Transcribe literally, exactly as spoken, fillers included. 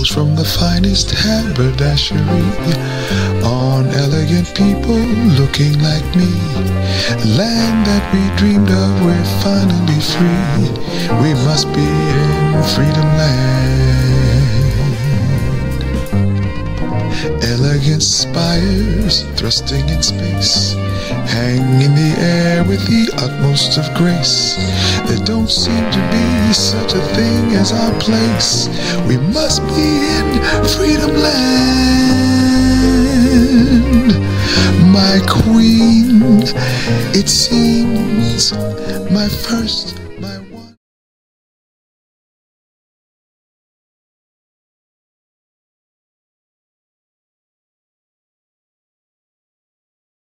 clothes from the finest haberdashery, on elegant people looking like me. Land that we dreamed of, we're finally free. We must be in Freedom Land. Elegant spires thrusting in space, hang in the air with the utmost of grace. There don't seem to be such a thing as our place. We must be in Freedom Land. My queen, it seems my first